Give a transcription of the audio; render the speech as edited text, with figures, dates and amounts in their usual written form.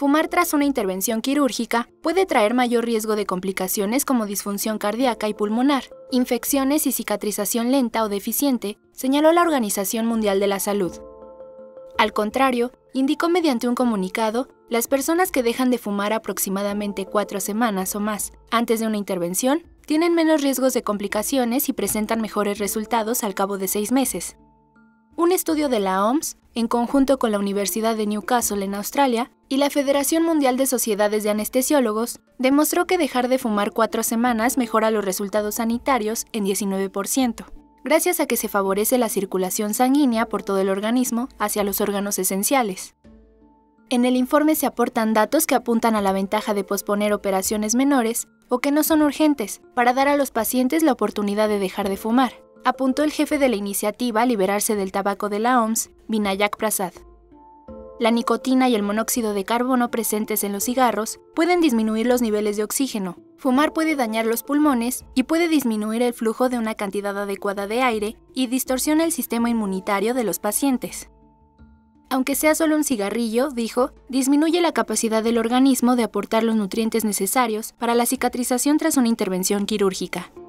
Fumar tras una intervención quirúrgica puede traer mayor riesgo de complicaciones como disfunción cardíaca y pulmonar, infecciones y cicatrización lenta o deficiente, señaló la Organización Mundial de la Salud. Al contrario, indicó mediante un comunicado, las personas que dejan de fumar aproximadamente 4 semanas o más antes de una intervención tienen menos riesgos de complicaciones y presentan mejores resultados al cabo de 6 meses. Un estudio de la OMS, en conjunto con la Universidad de Newcastle en Australia y la Federación Mundial de Sociedades de Anestesiólogos, demostró que dejar de fumar 4 semanas mejora los resultados sanitarios en 19%, gracias a que se favorece la circulación sanguínea por todo el organismo hacia los órganos esenciales. En el informe se aportan datos que apuntan a la ventaja de posponer operaciones menores o que no son urgentes para dar a los pacientes la oportunidad de dejar de fumar, apuntó el jefe de la iniciativa Liberarse del Tabaco de la OMS, Vinayak Prasad. La nicotina y el monóxido de carbono presentes en los cigarros pueden disminuir los niveles de oxígeno. Fumar puede dañar los pulmones y puede disminuir el flujo de una cantidad adecuada de aire y distorsiona el sistema inmunitario de los pacientes. Aunque sea solo un cigarrillo, dijo, disminuye la capacidad del organismo de aportar los nutrientes necesarios para la cicatrización tras una intervención quirúrgica.